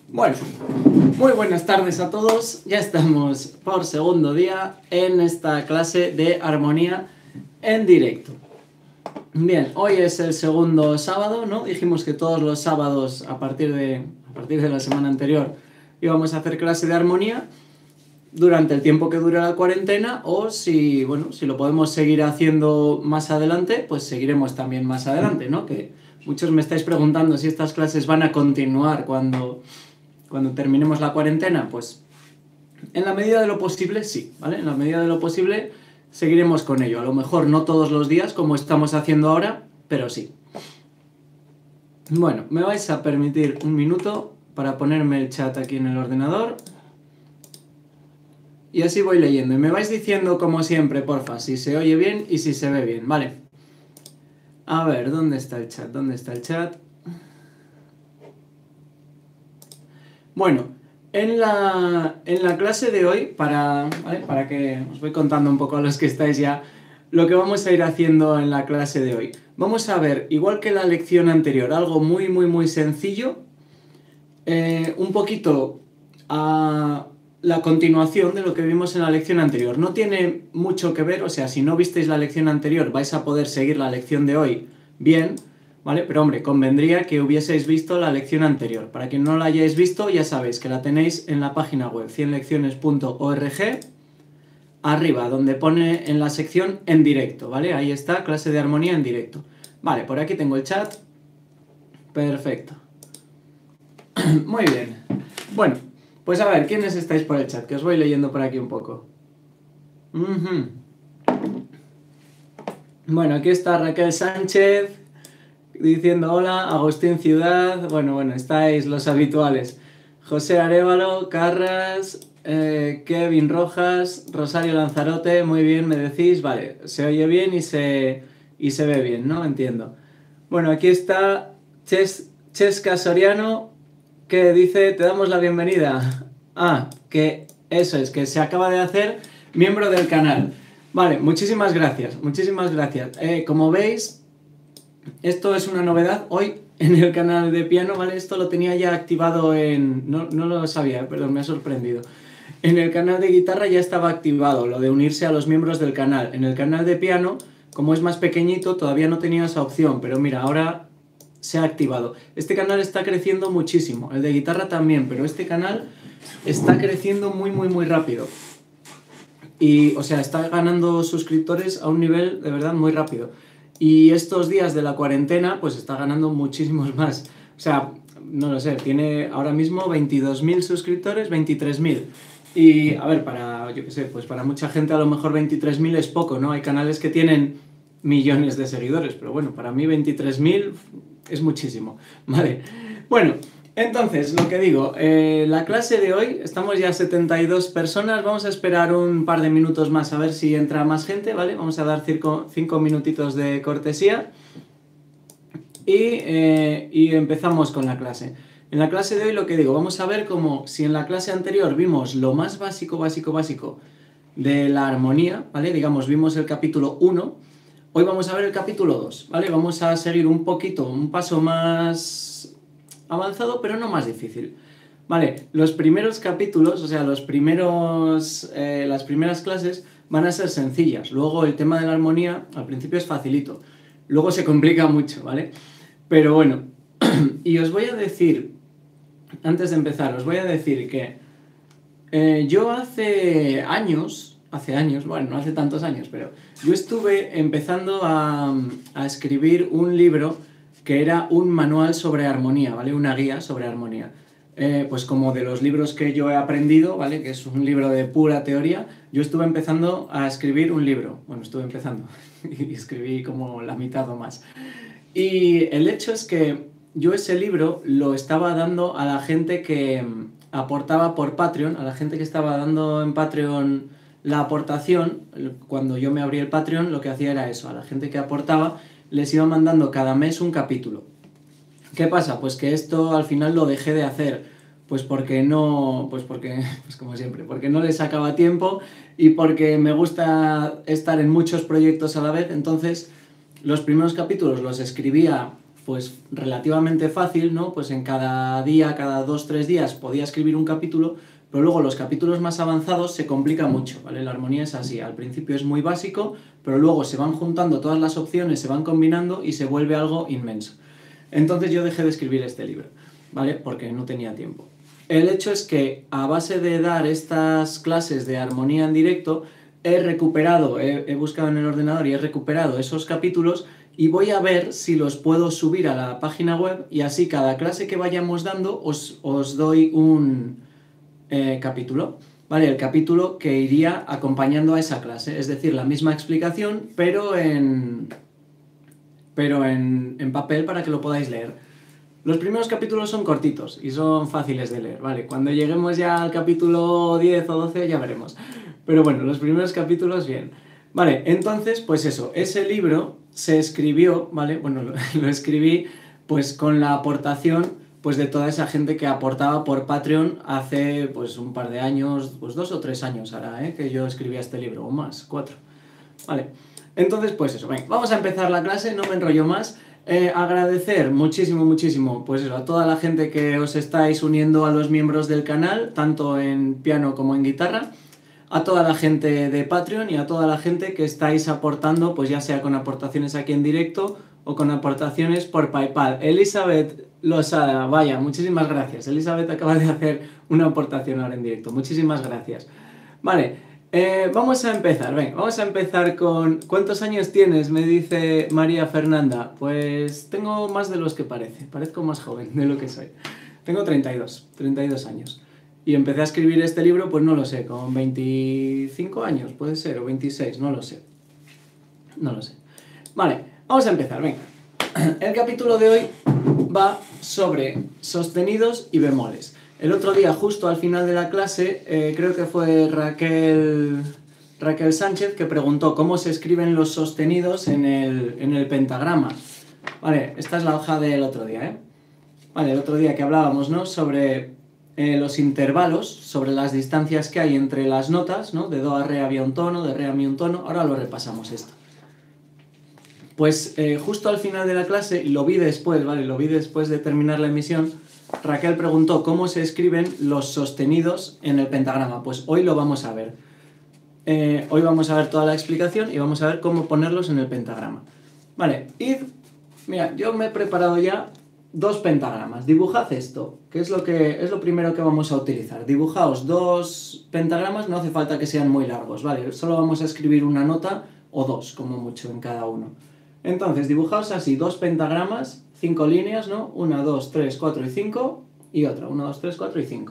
Bueno, muy buenas tardes a todos. Ya estamos por segundo día en esta clase de armonía en directo. Bien, hoy es el segundo sábado, ¿no? Dijimos que todos los sábados a partir de la semana anterior íbamos a hacer clase de armonía durante el tiempo que dure la cuarentena, o si lo podemos seguir haciendo más adelante, pues seguiremos también más adelante, ¿no? Que muchos me estáis preguntando si estas clases van a continuar cuando terminemos la cuarentena. Pues en la medida de lo posible sí, ¿vale? En la medida de lo posible seguiremos con ello. A lo mejor no todos los días como estamos haciendo ahora, pero sí. Bueno, me vais a permitir un minuto para ponerme el chat aquí en el ordenador. Y así voy leyendo. Y me vais diciendo, como siempre, porfa, si se oye bien y si se ve bien, ¿vale? A ver, ¿dónde está el chat? ¿Dónde está el chat? Bueno, en la clase de hoy, ¿vale? Para que os voy contando un poco a los que estáis ya, lo que vamos a ir haciendo en la clase de hoy. Vamos a ver, igual que la lección anterior, algo muy sencillo, un poquito a la continuación de lo que vimos en la lección anterior. No tiene mucho que ver, o sea, si no visteis la lección anterior vais a poder seguir la lección de hoy bien, ¿vale? Pero hombre, convendría que hubieseis visto la lección anterior. Para quien no la hayáis visto, ya sabéis que la tenéis en la página web 100lecciones.org, arriba, donde pone en la sección en directo, ¿vale? Ahí está, clase de armonía en directo. Vale, por aquí tengo el chat. Perfecto. Muy bien. Bueno, pues a ver, ¿quiénes estáis por el chat? Que os voy leyendo por aquí un poco. Bueno, aquí está Raquel Sánchez diciendo hola, Agustín Ciudad, bueno, estáis los habituales. José Arévalo, Carras, Kevin Rojas, Rosario Lanzarote, muy bien, me decís, vale, se oye bien y se ve bien, ¿no? Entiendo. Bueno, aquí está Chesca Soriano, que dice, te damos la bienvenida. Ah, que eso es, que se acaba de hacer miembro del canal. Vale, muchísimas gracias, muchísimas gracias. Como veis, esto es una novedad hoy en el canal de piano, ¿vale? Esto lo tenía ya activado no lo sabía, perdón, me ha sorprendido. En el canal de guitarra ya estaba activado lo de unirse a los miembros del canal. En el canal de piano, como es más pequeñito, todavía no tenía esa opción, pero mira, ahora se ha activado. Este canal está creciendo muchísimo, el de guitarra también, pero este canal está creciendo muy rápido. Y, o sea, está ganando suscriptores a un nivel de verdad muy rápido. Y estos días de la cuarentena, pues está ganando muchísimos más. O sea, no lo sé, tiene ahora mismo 22.000 suscriptores, 23.000. Y, a ver, yo qué sé, pues para mucha gente a lo mejor 23.000 es poco, ¿no? Hay canales que tienen millones de seguidores, pero bueno, para mí 23.000 es muchísimo, ¿vale? Bueno, entonces, lo que digo, la clase de hoy, estamos ya 72 personas, vamos a esperar un par de minutos más a ver si entra más gente, ¿vale? Vamos a dar 5 minutitos de cortesía y empezamos con la clase. En la clase de hoy, lo que digo, vamos a ver como si en la clase anterior vimos lo más básico de la armonía, ¿vale? Digamos, vimos el capítulo 1, hoy vamos a ver el capítulo 2, ¿vale? Vamos a seguir un paso más avanzado, pero no más difícil. Vale, los primeros capítulos, o sea, las primeras clases van a ser sencillas. Luego el tema de la armonía, al principio es facilito. Luego se complica mucho, ¿vale? Pero bueno, y os voy a decir, antes de empezar, os voy a decir que yo hace años, bueno, no hace tantos años, pero yo estuve empezando a escribir un libro que era un manual sobre armonía, ¿vale? Una guía sobre armonía. Pues como de los libros que yo he aprendido, ¿vale? Que es un libro de pura teoría, yo estuve empezando a escribir un libro. Bueno, estuve empezando y escribí como la mitad o más. Y el hecho es que yo ese libro lo estaba dando a la gente que aportaba por Patreon, a la gente que estaba dando en Patreon la aportación. Cuando yo me abrí el Patreon, lo que hacía era eso, a la gente que aportaba les iba mandando cada mes un capítulo. ¿Qué pasa? Pues que esto al final lo dejé de hacer, pues como siempre, porque no le sacaba tiempo y porque me gusta estar en muchos proyectos a la vez. Entonces los primeros capítulos los escribía pues relativamente fácil, ¿no? Pues en cada día, cada 2-3 días podía escribir un capítulo, pero luego los capítulos más avanzados se complica mucho, ¿vale? La armonía es así, al principio es muy básico, pero luego se van juntando todas las opciones, se van combinando y se vuelve algo inmenso. Entonces yo dejé de escribir este libro, ¿vale? Porque no tenía tiempo. El hecho es que a base de dar estas clases de armonía en directo, he recuperado, he buscado en el ordenador y he recuperado esos capítulos y voy a ver si los puedo subir a la página web y así cada clase que vayamos dando os doy un capítulo, ¿vale? El capítulo que iría acompañando a esa clase, es decir, la misma explicación, pero en papel para que lo podáis leer. Los primeros capítulos son cortitos y son fáciles de leer, ¿vale? Cuando lleguemos ya al capítulo 10 o 12 ya veremos. Pero bueno, los primeros capítulos bien. Vale, entonces, pues eso, ese libro se escribió, ¿vale? Bueno, lo escribí pues con la aportación pues de toda esa gente que aportaba por Patreon hace pues un par de años, pues 2 o 3 años ahora, que yo escribía este libro, o más, 4. Vale, entonces pues eso, venga, vamos a empezar la clase, no me enrollo más. Agradecer muchísimo pues eso, a toda la gente que os estáis uniendo a los miembros del canal, tanto en piano como en guitarra, a toda la gente de Patreon y a toda la gente que estáis aportando, pues ya sea con aportaciones aquí en directo o con aportaciones por PayPal. Elizabeth Losada, vaya, muchísimas gracias. Elizabeth acaba de hacer una aportación ahora en directo, muchísimas gracias. Vale. Vamos a empezar, venga, vamos a empezar con... ¿Cuántos años tienes? Me dice María Fernanda. Pues tengo más de los que parezco más joven de lo que soy. Tengo 32 años. Y empecé a escribir este libro, pues no lo sé, con 25 años, puede ser, o 26, no lo sé. Vale, vamos a empezar, venga. El capítulo de hoy va sobre sostenidos y bemoles. El otro día, justo al final de la clase, creo que fue Raquel Sánchez que preguntó cómo se escriben los sostenidos en el pentagrama. Vale, esta es la hoja del otro día, ¿eh? Vale, el otro día que hablábamos, ¿no? Sobre los intervalos, sobre las distancias que hay entre las notas, ¿no? De do a re había un tono, de re a mi un tono. Ahora lo repasamos esto. Pues justo al final de la clase, y lo vi después, ¿vale? Lo vi después de terminar la emisión. Raquel preguntó cómo se escriben los sostenidos en el pentagrama. Pues hoy lo vamos a ver. Hoy vamos a ver toda la explicación y vamos a ver cómo ponerlos en el pentagrama. Vale, mira, yo me he preparado ya 2 pentagramas. Dibujad esto, que es lo primero que vamos a utilizar. Dibujaos 2 pentagramas, no hace falta que sean muy largos, ¿vale? Solo vamos a escribir una nota o 2, como mucho, en cada uno. Entonces, dibujaos así 2 pentagramas, 5 líneas, ¿no? 1, 2, 3, 4 y 5, y otra, 1, 2, 3, 4 y 5.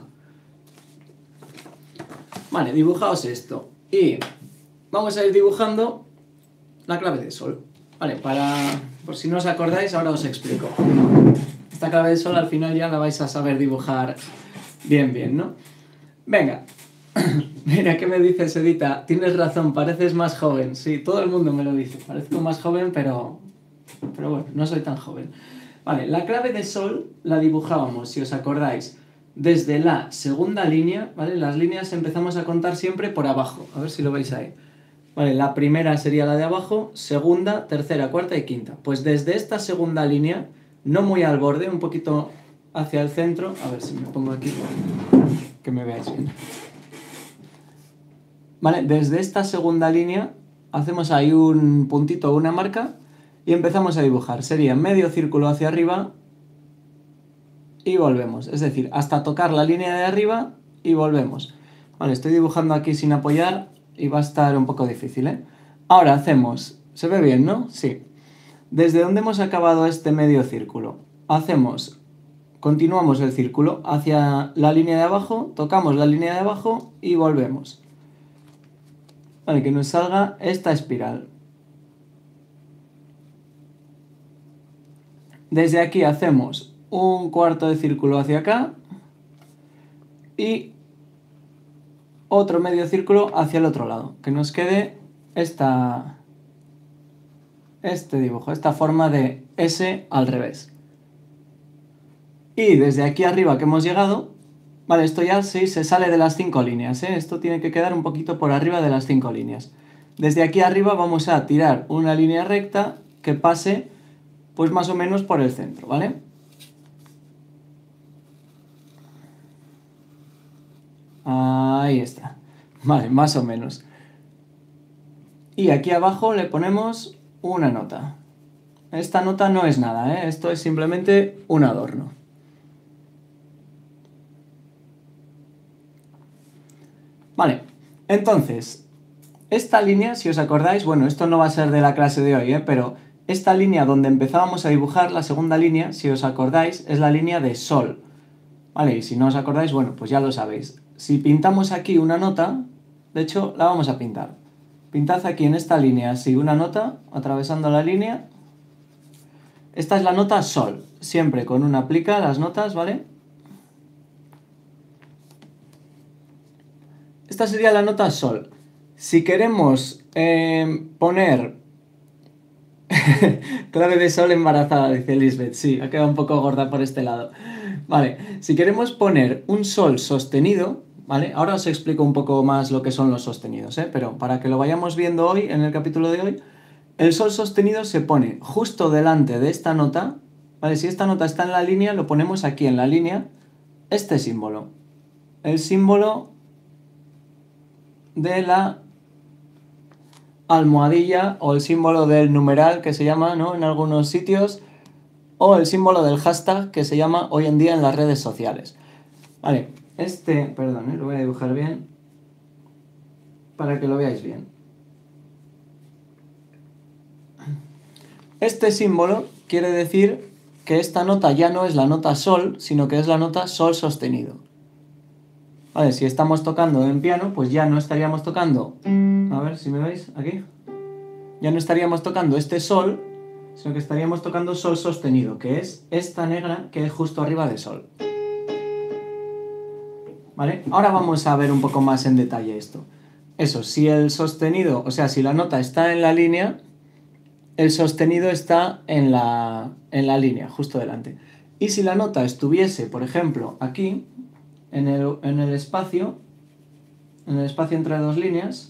Vale, dibujaos esto. Y vamos a ir dibujando la clave de sol. Vale, por si no os acordáis, ahora os explico. Esta clave de sol al final ya la vais a saber dibujar bien, ¿no? Venga. Mira, ¿qué me dices, Edita? Tienes razón, pareces más joven. Sí, todo el mundo me lo dice. Parezco más joven, pero bueno, no soy tan joven. Vale, la clave de sol la dibujábamos, si os acordáis, desde la segunda línea, ¿vale? Las líneas empezamos a contar siempre por abajo. A ver si lo veis ahí. Vale, la primera sería la de abajo, segunda, tercera, cuarta y quinta. Pues desde esta segunda línea, no muy al borde, un poquito hacia el centro. A ver si me pongo aquí, que me veáis bien. Vale, desde esta segunda línea hacemos ahí un puntito o una marca y empezamos a dibujar. Sería medio círculo hacia arriba y volvemos. Es decir, hasta tocar la línea de arriba y volvemos. Vale, estoy dibujando aquí sin apoyar y va a estar un poco difícil, ¿eh? Ahora hacemos... ¿Se ve bien, no? Sí. Desde donde hemos acabado este medio círculo, continuamos el círculo hacia la línea de abajo, tocamos la línea de abajo y volvemos. Vale, que nos salga esta espiral. Desde aquí hacemos un cuarto de círculo hacia acá y otro medio círculo hacia el otro lado, que nos quede este dibujo, esta forma de S al revés. Y desde aquí arriba que hemos llegado, vale, esto ya sí se sale de las 5 líneas, ¿eh? Esto tiene que quedar un poquito por arriba de las 5 líneas. Desde aquí arriba vamos a tirar una línea recta que pase pues más o menos por el centro, ¿vale? Ahí está. Vale, más o menos. Y aquí abajo le ponemos una nota. Esta nota no es nada, ¿eh? Esto es simplemente un adorno. Vale, entonces, esta línea, si os acordáis, bueno, esto no va a ser de la clase de hoy, pero esta línea donde empezábamos a dibujar, la segunda línea, si os acordáis, es la línea de sol. Vale, y si no os acordáis, bueno, pues ya lo sabéis. Si pintamos aquí una nota, de hecho, la vamos a pintar. Pintad aquí en esta línea, así, una nota, atravesando la línea. Esta es la nota sol, siempre con una plica las notas, ¿vale? Esta sería la nota sol. Si queremos poner... clave de sol embarazada, dice Lisbeth. Sí, ha quedado un poco gorda por este lado. Vale, si queremos poner un sol sostenido, ¿vale? Ahora os explico un poco más lo que son los sostenidos, ¿eh? Pero para que lo vayamos viendo hoy, en el capítulo de hoy, el sol sostenido se pone justo delante de esta nota, ¿vale? Si esta nota está en la línea, lo ponemos aquí en la línea, este símbolo. El símbolo de la almohadilla o el símbolo del numeral que se llama, ¿no? En algunos sitios, o el símbolo del hashtag que se llama hoy en día en las redes sociales. Vale, perdón, lo voy a dibujar bien para que lo veáis bien. Este símbolo quiere decir que esta nota ya no es la nota sol, sino que es la nota sol sostenido. Vale, si estamos tocando en piano, pues ya no estaríamos tocando, a ver si me veis aquí, ya no estaríamos tocando este sol, sino que estaríamos tocando sol sostenido, que es esta negra que es justo arriba de sol. ¿Vale? Ahora vamos a ver un poco más en detalle esto. Eso, si el sostenido, o sea, si la nota está en la línea, el sostenido está en la línea, justo delante. Y si la nota estuviese, por ejemplo, aquí, en el espacio entre dos líneas,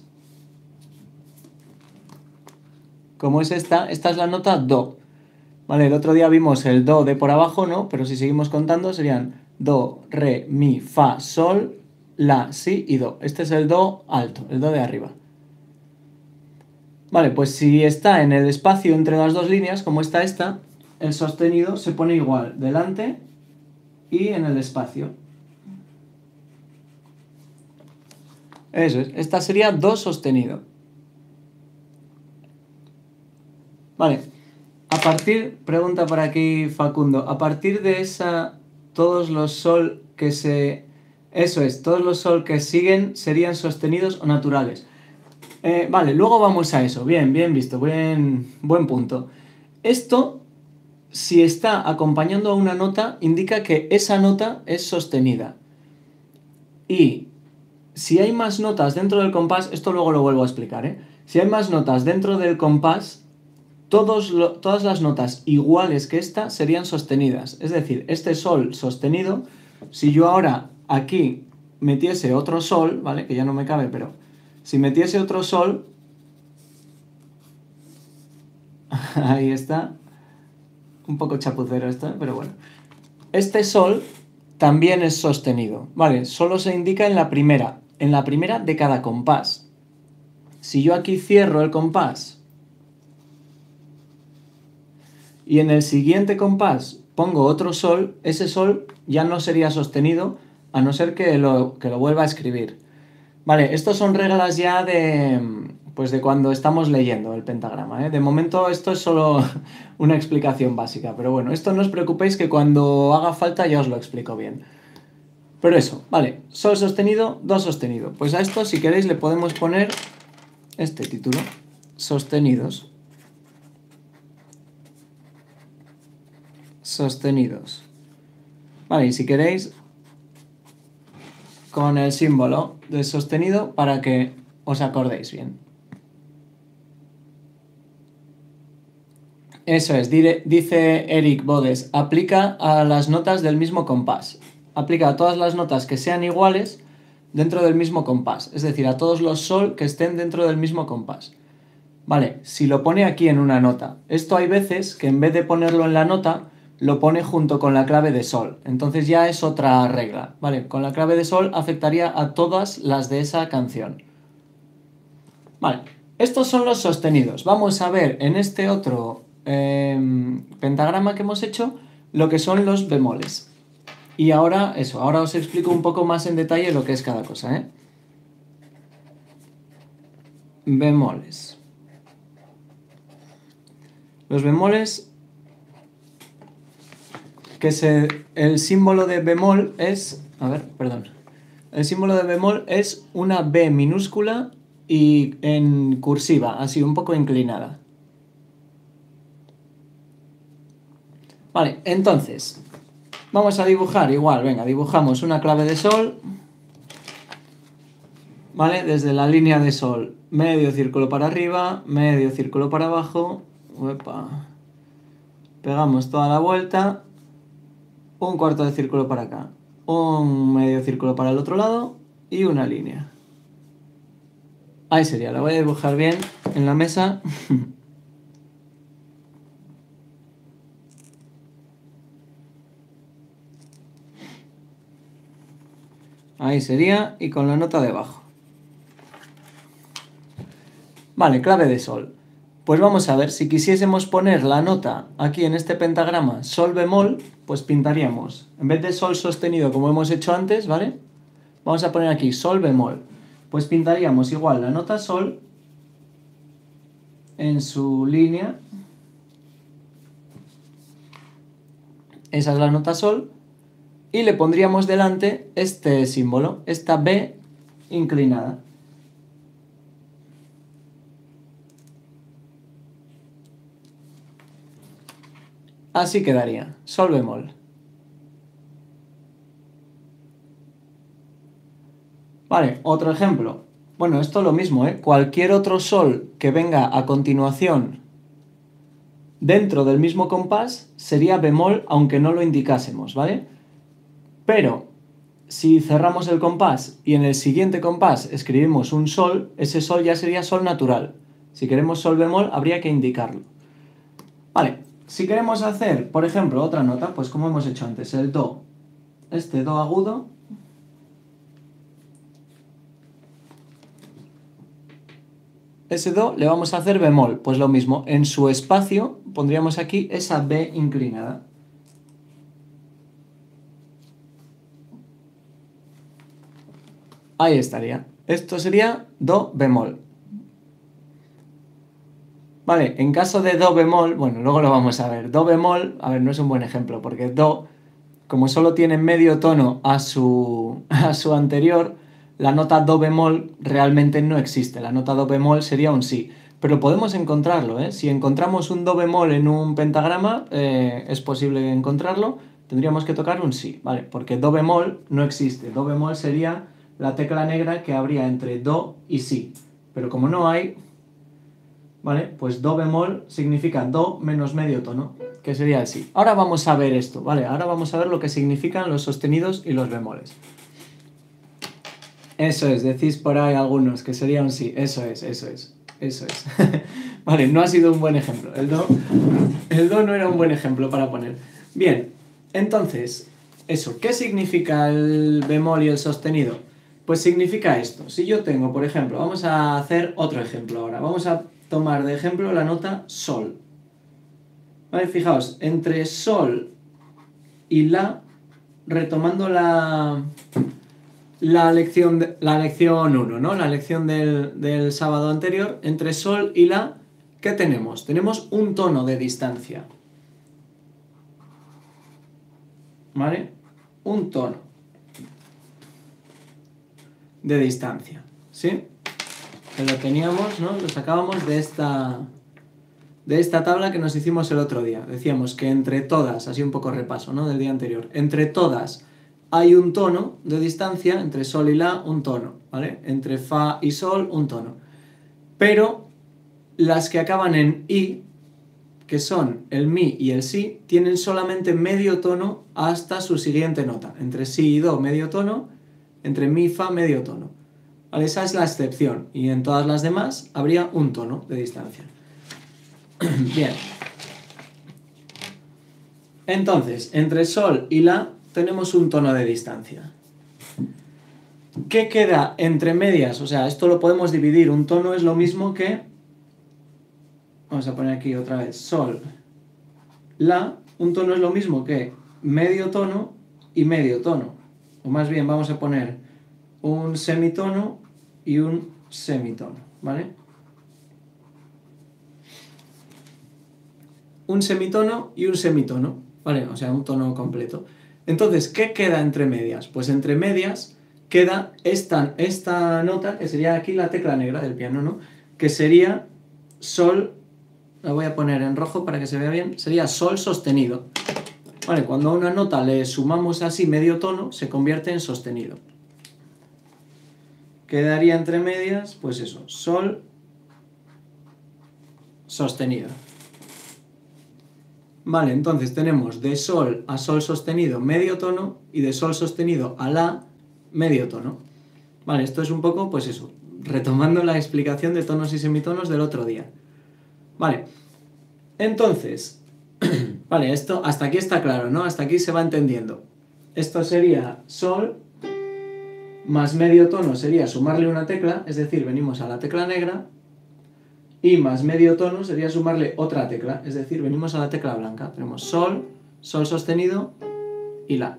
como es esta es la nota do. Vale, el otro día vimos el do de por abajo, ¿no? Pero si seguimos contando serían do, re, mi, fa, sol, la, si y do. Este es el do alto, el do de arriba. Vale, pues si está en el espacio entre las dos líneas, como está esta, el sostenido se pone igual, delante y en el espacio. Eso es, esta sería do sostenido. Vale, pregunta por aquí Facundo, a partir de esa, todos los sol que siguen serían sostenidos o naturales. Vale, luego vamos a eso, bien visto, buen punto. Esto, si está acompañando a una nota, indica que esa nota es sostenida. Y si hay más notas dentro del compás, esto luego lo vuelvo a explicar, ¿eh? Si hay más notas dentro del compás, todas las notas iguales que esta serían sostenidas. Es decir, este sol sostenido, si yo ahora aquí metiese otro sol, ¿vale? Que ya no me cabe, pero si metiese otro sol, ahí está, un poco chapucero esto, pero bueno. Este sol también es sostenido, ¿vale? Solo se indica en la primera de cada compás. Si yo aquí cierro el compás y en el siguiente compás pongo otro sol, ese sol ya no sería sostenido, a no ser que lo vuelva a escribir. Vale, estos son reglas ya de cuando estamos leyendo el pentagrama, ¿eh? De momento esto es solo una explicación básica, pero bueno, esto no os preocupéis que cuando haga falta ya os lo explico bien. Pero eso, vale, sol sostenido, do sostenido. Pues a esto, si queréis, le podemos poner este título, sostenidos. Sostenidos. Vale, y si queréis, con el símbolo de sostenido para que os acordéis bien. Eso es, dice Eric Bodes, aplica a las notas del mismo compás. Aplica a todas las notas que sean iguales dentro del mismo compás. Es decir, a todos los sol que estén dentro del mismo compás. Vale, si lo pone aquí en una nota. Esto hay veces que en vez de ponerlo en la nota, lo pone junto con la clave de sol. Entonces ya es otra regla. Vale, con la clave de sol afectaría a todas las de esa canción. Vale, estos son los sostenidos. Vamos a ver en este otro pentagrama que hemos hecho lo que son los bemoles. Y ahora ahora os explico un poco más en detalle lo que es cada cosa, ¿eh? Bemoles. Los bemoles, el símbolo de bemol es, el símbolo de bemol es una B minúscula y en cursiva, así un poco inclinada. Vale, entonces, vamos a dibujar igual, venga, dibujamos una clave de sol, ¿vale? Desde la línea de sol, medio círculo para arriba, medio círculo para abajo, uepa. Pegamos toda la vuelta, un cuarto de círculo para acá, un medio círculo para el otro lado y una línea. Ahí sería, la voy a dibujar bien en la mesa. Ahí sería, y con la nota debajo. Vale, clave de sol. Pues vamos a ver, si quisiésemos poner la nota aquí en este pentagrama sol bemol, pues pintaríamos, en vez de sol sostenido como hemos hecho antes, ¿vale? Vamos a poner aquí sol bemol. Pues pintaríamos igual la nota sol en su línea. Esa es la nota sol. Y le pondríamos delante este símbolo, esta B inclinada. Así quedaría, sol bemol. Vale, otro ejemplo. Bueno, esto lo mismo, ¿eh? Cualquier otro sol que venga a continuación dentro del mismo compás sería bemol aunque no lo indicásemos, ¿vale? Pero si cerramos el compás y en el siguiente compás escribimos un sol, ese sol ya sería sol natural. Si queremos sol bemol habría que indicarlo. Vale, si queremos hacer, por ejemplo, otra nota, pues como hemos hecho antes, el do. Este do agudo. Ese do le vamos a hacer bemol, pues lo mismo, en su espacio pondríamos aquí esa B inclinada. Ahí estaría. Esto sería do bemol. Vale, en caso de do bemol, bueno, luego lo vamos a ver. Do bemol, a ver, no es un buen ejemplo, porque do, como solo tiene medio tono a su anterior, la nota do bemol realmente no existe. La nota do bemol sería un si. Pero podemos encontrarlo, ¿eh? Si encontramos un do bemol en un pentagrama, es posible encontrarlo, tendríamos que tocar un si, ¿vale? Porque do bemol no existe. Do bemol sería la tecla negra que habría entre do y si. Pero como no hay, ¿vale? Pues do bemol significa do menos medio tono, que sería el si. Ahora vamos a ver esto, ¿vale? Ahora vamos a ver lo que significan los sostenidos y los bemoles. Eso es, decís por ahí algunos que sería un sí. Eso es. Vale, no ha sido un buen ejemplo. El do no era un buen ejemplo para poner. Bien, entonces, eso, ¿qué significa el bemol y el sostenido? Pues significa esto. Si yo tengo, por ejemplo, vamos a hacer otro ejemplo ahora. Vamos a tomar de ejemplo la nota sol. Vale, fijaos, entre sol y la, retomando la lección 1, ¿no? La lección del sábado anterior, entre sol y la, ¿qué tenemos? Tenemos un tono de distancia. ¿Vale? Un tono de distancia, ¿sí? Que lo teníamos, ¿no? Lo sacábamos de esta tabla que nos hicimos el otro día. Decíamos que entre todas, así un poco repaso, ¿no? Del día anterior. Entre todas hay un tono de distancia, entre sol y la, un tono, ¿vale? Entre fa y sol, un tono. Pero las que acaban en i, que son el mi y el si, tienen solamente medio tono hasta su siguiente nota. Entre si y do, medio tono. Entre mi y fa, medio tono. Vale, esa es la excepción, y en todas las demás habría un tono de distancia. Bien. Entonces, entre sol y la tenemos un tono de distancia. ¿Qué queda entre medias? O sea, esto lo podemos dividir. Un tono es lo mismo que... Vamos a poner aquí otra vez. Sol, la. Un tono es lo mismo que medio tono y medio tono. O más bien vamos a poner un semitono y un semitono, ¿vale? Un semitono y un semitono, ¿vale? O sea, un tono completo. Entonces, ¿qué queda entre medias? Pues entre medias queda esta nota, que sería aquí la tecla negra del piano, ¿no? Que sería sol, la voy a poner en rojo para que se vea bien, sería sol sostenido. Vale, cuando a una nota le sumamos así medio tono, se convierte en sostenido. Quedaría entre medias, pues eso, sol sostenido. Vale, entonces tenemos de sol a sol sostenido medio tono y de sol sostenido a la medio tono. Vale, esto es un poco, pues eso, retomando la explicación de tonos y semitonos del otro día. Vale, entonces, vale, esto hasta aquí está claro, ¿no? Hasta aquí se va entendiendo. Esto sería sol más medio tono sería sumarle una tecla, es decir, venimos a la tecla negra, y más medio tono sería sumarle otra tecla, es decir, venimos a la tecla blanca. Tenemos sol, sol sostenido y la.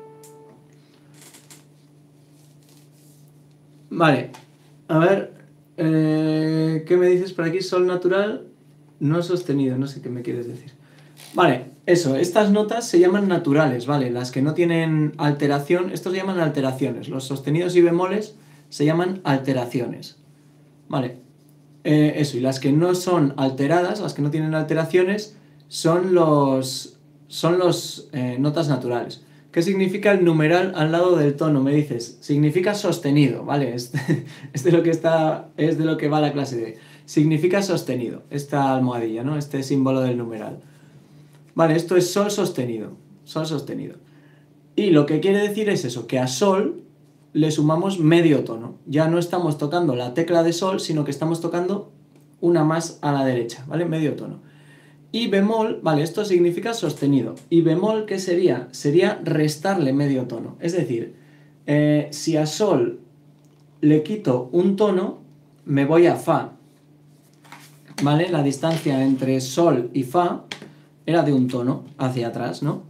Vale, a ver, ¿qué me dices por aquí? Sol natural, no sostenido, no sé qué me quieres decir. Vale, eso, estas notas se llaman naturales, ¿vale? Las que no tienen alteración, estos se llaman alteraciones. Los sostenidos y bemoles se llaman alteraciones. Vale, eso, y las que no son alteradas, las que no tienen alteraciones, son los notas naturales. ¿Qué significa el numeral al lado del tono? Me dices, significa sostenido, ¿vale? Es de lo que va la clase de hoy. Significa sostenido, esta almohadilla, ¿no? Este símbolo del numeral. Vale, esto es sol sostenido, sol sostenido. Y lo que quiere decir es eso, que a sol le sumamos medio tono. Ya no estamos tocando la tecla de sol, sino que estamos tocando una más a la derecha, ¿vale? Medio tono. Y bemol, vale, esto significa sostenido. Y bemol, ¿qué sería? Sería restarle medio tono. Es decir, si a sol le quito un tono, me voy a fa. ¿Vale? La distancia entre sol y fa era de un tono hacia atrás, ¿no?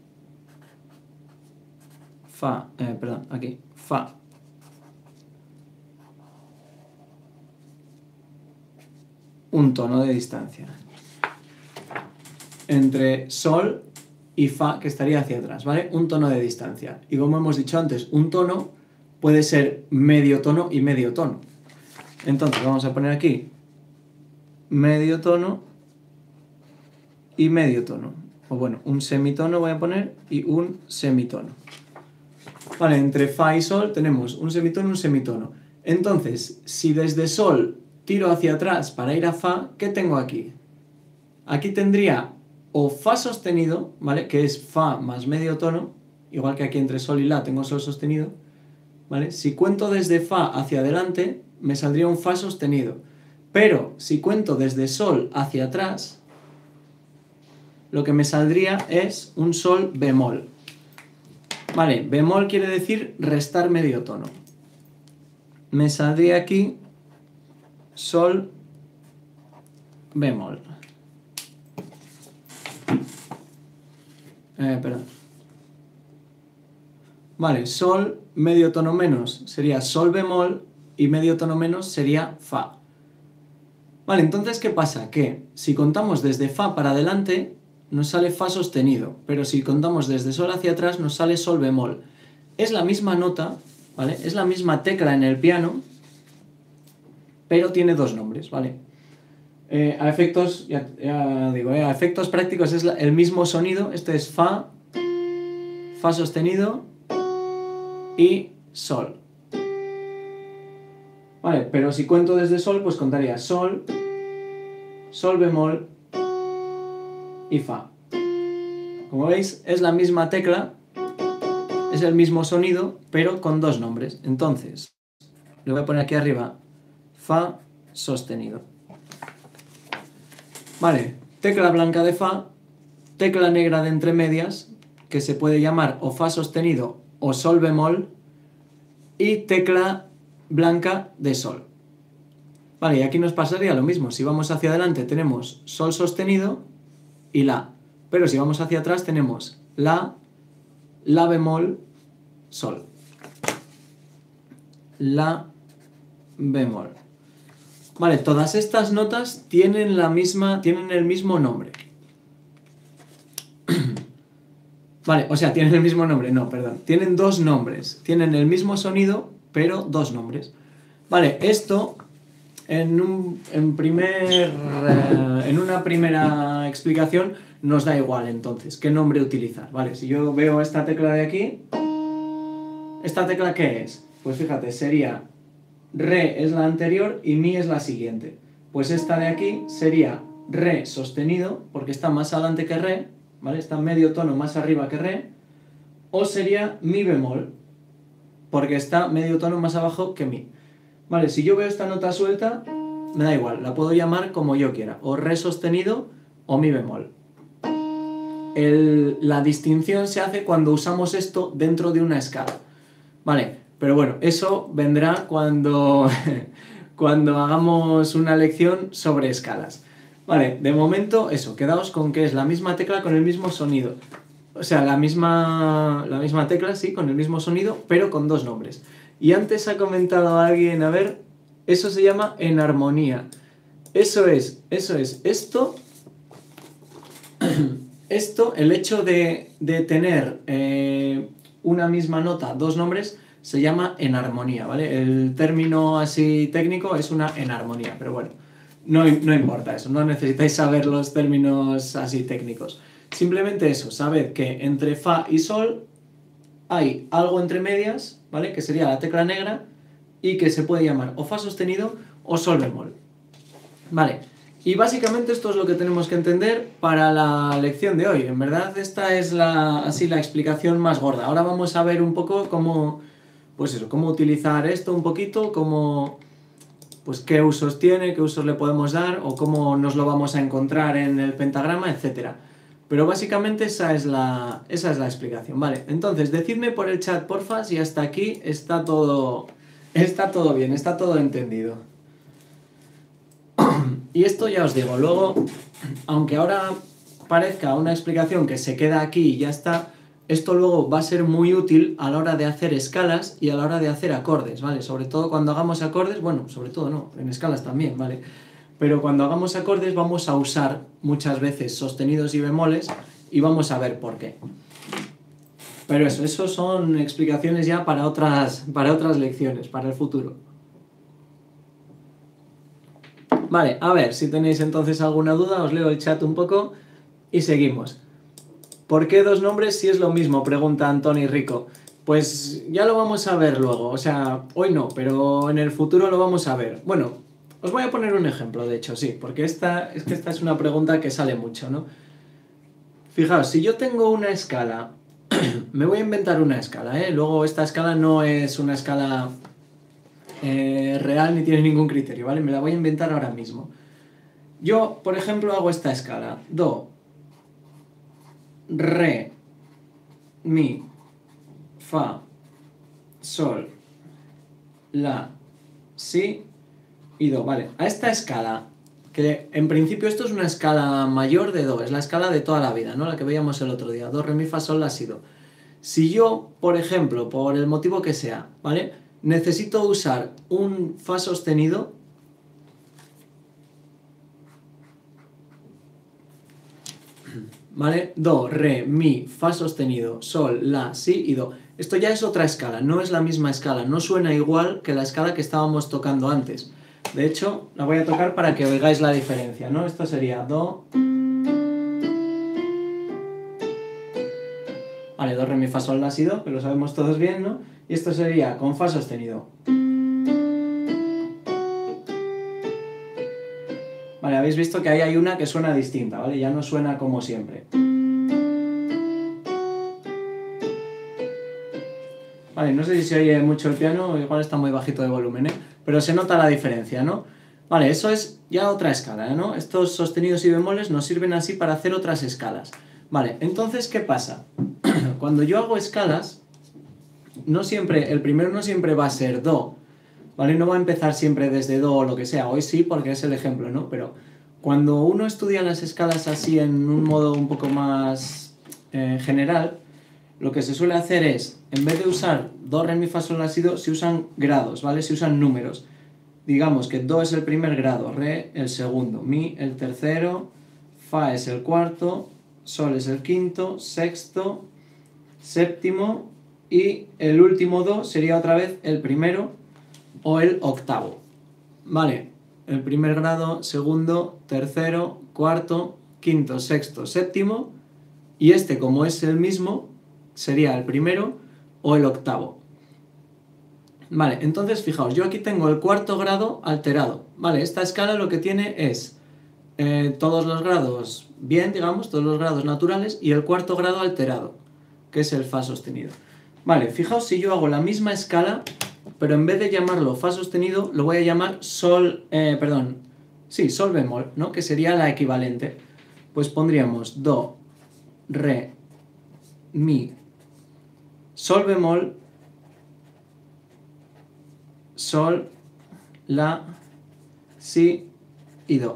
Fa, perdón, aquí, fa. Un tono de distancia entre sol y fa, que estaría hacia atrás, ¿vale? Un tono de distancia. Y como hemos dicho antes, un tono puede ser medio tono y medio tono. Entonces vamos a poner aquí medio tono y medio tono. O bueno, un semitono voy a poner y un semitono. Vale, entre fa y sol tenemos un semitono y un semitono. Entonces, si desde sol tiro hacia atrás para ir a fa, ¿qué tengo aquí? Aquí tendría o fa sostenido, ¿vale? Que es fa más medio tono, igual que aquí entre sol y la tengo sol sostenido, ¿vale? Si cuento desde fa hacia adelante, me saldría un fa sostenido. Pero si cuento desde sol hacia atrás, lo que me saldría es un sol bemol. Vale, bemol quiere decir restar medio tono. Me saldría aquí sol bemol. Perdón. Vale, sol medio tono menos sería sol bemol y medio tono menos sería fa. Vale, entonces, ¿qué pasa? Que si contamos desde fa para adelante, nos sale fa sostenido, pero si contamos desde sol hacia atrás, nos sale sol bemol. Es la misma nota, ¿vale? Es la misma tecla en el piano, pero tiene dos nombres, ¿vale? A efectos, ya digo, a efectos prácticos es el mismo sonido. Este es fa, fa sostenido y sol. Vale, pero si cuento desde sol, pues contaría sol, sol bemol y fa. Como veis, es la misma tecla, es el mismo sonido, pero con dos nombres. Entonces, le voy a poner aquí arriba fa sostenido. Vale, tecla blanca de fa, tecla negra de entre medias, que se puede llamar o fa sostenido o sol bemol, y tecla blanca de sol. Vale, y aquí nos pasaría lo mismo. Si vamos hacia adelante tenemos sol sostenido y la. Pero si vamos hacia atrás tenemos la bemol, sol. La bemol. Vale, todas estas notas tienen el mismo nombre. Vale, o sea, tienen el mismo nombre, no, perdón. Tienen dos nombres. Tienen el mismo sonido, pero dos nombres. Vale, esto en una primera explicación nos da igual entonces qué nombre utilizar. Vale, si yo veo esta tecla de aquí, ¿esta tecla qué es? Pues fíjate, sería re es la anterior y mi es la siguiente. Pues esta de aquí sería re sostenido, porque está más adelante que re, ¿vale? Está medio tono más arriba que re, o sería mi bemol, porque está medio tono más abajo que mi. Vale, si yo veo esta nota suelta, me da igual, la puedo llamar como yo quiera, o re sostenido o mi bemol. La distinción se hace cuando usamos esto dentro de una escala. Vale, pero bueno, eso vendrá cuando hagamos una lección sobre escalas. Vale, de momento eso, quedaos con que es la misma tecla con el mismo sonido. O sea, la misma tecla, sí, con el mismo sonido, pero con dos nombres. Y antes ha comentado alguien, a ver, eso se llama enarmonía. Eso es, esto, el hecho de tener una misma nota, dos nombres, se llama enarmonía, ¿vale? El término así técnico es una enarmonía, pero bueno, no importa eso, no necesitáis saber los términos así técnicos. Simplemente eso, sabed que entre fa y sol hay algo entre medias, ¿vale? Que sería la tecla negra y que se puede llamar o fa sostenido o sol bemol. Vale, y básicamente esto es lo que tenemos que entender para la lección de hoy. En verdad esta es la explicación más gorda. Ahora vamos a ver un poco cómo utilizar esto un poquito, pues qué usos tiene, qué usos le podemos dar o cómo nos lo vamos a encontrar en el pentagrama, etcétera. Pero básicamente esa es la explicación, ¿vale? Entonces, decidme por el chat, porfa, si hasta aquí está todo bien, está todo entendido. Y esto ya os digo, luego, aunque ahora parezca una explicación que se queda aquí y ya está, esto luego va a ser muy útil a la hora de hacer escalas y a la hora de hacer acordes, ¿vale? Sobre todo cuando hagamos acordes, bueno, sobre todo no, en escalas también, ¿vale? Pero cuando hagamos acordes vamos a usar muchas veces sostenidos y bemoles y vamos a ver por qué. Pero eso son explicaciones ya para otras lecciones, para el futuro. Vale, a ver, si tenéis entonces alguna duda, os leo el chat un poco y seguimos. ¿Por qué dos nombres si es lo mismo? Pregunta Antoni Rico. Pues ya lo vamos a ver luego, o sea, hoy no, pero en el futuro lo vamos a ver. Bueno, os voy a poner un ejemplo, de hecho, sí, porque esta es una pregunta que sale mucho, ¿no? Fijaos, si yo tengo una escala, me voy a inventar una escala, ¿eh? Luego esta escala no es una escala real ni tiene ningún criterio, ¿vale? Me la voy a inventar ahora mismo. Yo, por ejemplo, hago esta escala. Do, re, mi, fa, sol, la, si y do, ¿vale? A esta escala, que en principio esto es una escala mayor de do, es la escala de toda la vida, ¿no? La que veíamos el otro día, do, re, mi, fa, sol, la, si, do. Si yo, por ejemplo, por el motivo que sea, ¿vale? Necesito usar un fa sostenido, ¿vale? Do, re, mi, fa sostenido, sol, la, si y do. Esto ya es otra escala, no es la misma escala, no suena igual que la escala que estábamos tocando antes. De hecho, la voy a tocar para que oigáis la diferencia, ¿no? Esto sería do. Vale, do, re, mi, fa, sol, la, si, do, que lo sabemos todos bien, ¿no? Y esto sería con fa sostenido. Vale, habéis visto que ahí hay una que suena distinta, ¿vale? Ya no suena como siempre. Vale, no sé si se oye mucho el piano, igual está muy bajito de volumen, ¿eh? Pero se nota la diferencia, ¿no? Vale, eso es ya otra escala, ¿no? Estos sostenidos y bemoles nos sirven así para hacer otras escalas. Vale, entonces, ¿qué pasa? Cuando yo hago escalas, no siempre, el primero no siempre va a ser do, ¿vale? No va a empezar siempre desde do o lo que sea. Hoy sí, porque es el ejemplo, ¿no? Pero cuando uno estudia las escalas así en un modo un poco más general, lo que se suele hacer es, en vez de usar do, re, mi, fa, sol, la, si, do, se usan grados, ¿vale? Se usan números. Digamos que do es el primer grado, re el segundo, mi el tercero, fa es el cuarto, sol es el quinto, sexto, séptimo y el último do sería otra vez el primero o el octavo. Vale, el primer grado, segundo, tercero, cuarto, quinto, sexto, séptimo y este, como es el mismo, sería el primero o el octavo. Vale, entonces fijaos, yo aquí tengo el cuarto grado alterado. Vale, esta escala lo que tiene es todos los grados bien, digamos, todos los grados naturales y el cuarto grado alterado, que es el fa sostenido. Vale, fijaos si yo hago la misma escala, pero en vez de llamarlo fa sostenido, lo voy a llamar sol, sol bemol, ¿no? Que sería la equivalente. Pues pondríamos do, re, mi, sol bemol, sol, la, si y do.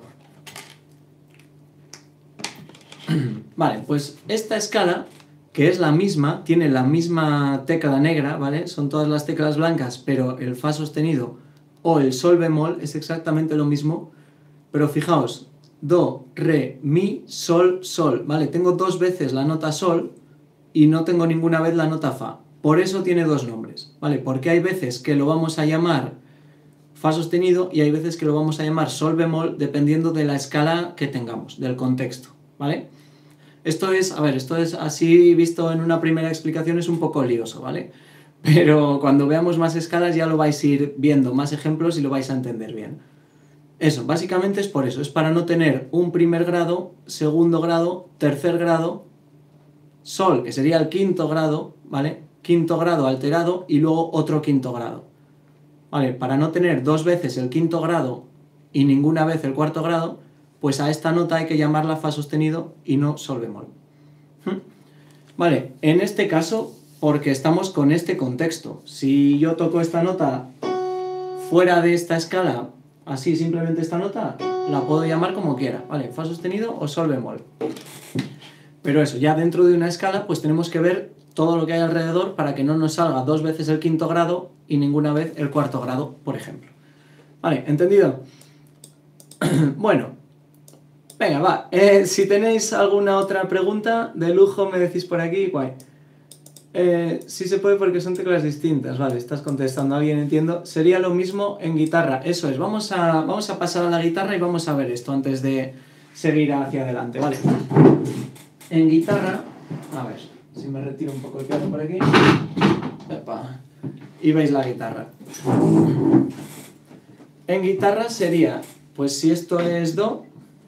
Vale, pues esta escala, que es la misma, tiene la misma tecla negra, ¿vale? Son todas las teclas blancas, pero el fa sostenido o el sol bemol es exactamente lo mismo, pero fijaos, do, re, mi, sol, sol, ¿vale? Tengo dos veces la nota sol y no tengo ninguna vez la nota fa. Por eso tiene dos nombres, ¿vale? Porque hay veces que lo vamos a llamar fa sostenido y hay veces que lo vamos a llamar sol bemol dependiendo de la escala que tengamos, del contexto, ¿vale? Esto es así visto en una primera explicación es un poco lioso, ¿vale? Pero cuando veamos más escalas ya lo vais a ir viendo, más ejemplos y lo vais a entender bien. Eso, básicamente es por eso, es para no tener un primer grado, segundo grado, tercer grado, sol, que sería el quinto grado, ¿vale? Quinto grado alterado y luego otro quinto grado. ¿Vale? Para no tener dos veces el quinto grado y ninguna vez el cuarto grado, pues a esta nota hay que llamarla fa sostenido y no sol bemol. Vale, en este caso, porque estamos con este contexto. Si yo toco esta nota fuera de esta escala, así simplemente esta nota, la puedo llamar como quiera, ¿vale? Fa sostenido o sol bemol. Pero eso, ya dentro de una escala, pues tenemos que ver todo lo que hay alrededor para que no nos salga dos veces el quinto grado y ninguna vez el cuarto grado, por ejemplo. Vale, ¿entendido? Bueno, venga, va. Si tenéis alguna otra pregunta, de lujo me decís por aquí, guay. Sí se puede porque son teclas distintas, vale, estás contestando a alguien, entiendo. Sería lo mismo en guitarra, eso es. Vamos a pasar a la guitarra y vamos a ver esto antes de seguir hacia adelante, vale. En guitarra, a ver, si me retiro un poco el piano por aquí. Epa, y veis la guitarra. En guitarra sería, pues si esto es do,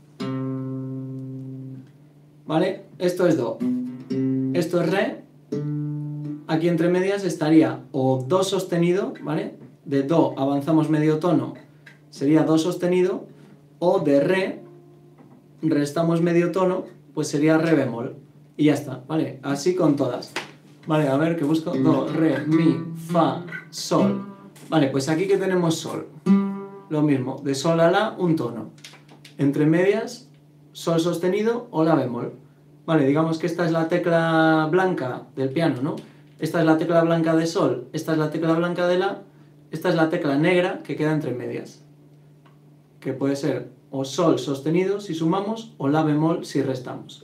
¿vale? Esto es do, esto es re, aquí entre medias estaría o do sostenido, ¿vale? De do avanzamos medio tono, sería do sostenido, o de re, restamos medio tono, pues sería re bemol. Y ya está, ¿vale? Así con todas. Vale, a ver, que busco do, re, mi, fa, sol. Vale, pues aquí que tenemos sol. Lo mismo, de sol a la, un tono. Entre medias, sol sostenido o la bemol. Vale, digamos que esta es la tecla blanca del piano, ¿no? Esta es la tecla blanca de sol, esta es la tecla blanca de la, esta es la tecla negra que queda entre medias. Que puede ser o sol sostenido si sumamos o la bemol si restamos.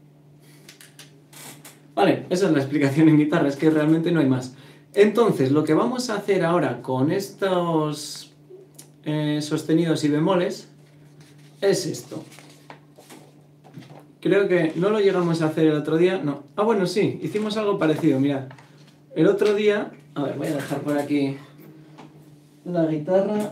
Vale, esa es la explicación en guitarra, es que realmente no hay más. Entonces, lo que vamos a hacer ahora con estos sostenidos y bemoles es esto. Creo que no lo llegamos a hacer el otro día, no. Ah, bueno, sí, hicimos algo parecido, mirad. El otro día, a ver, voy a dejar por aquí la guitarra.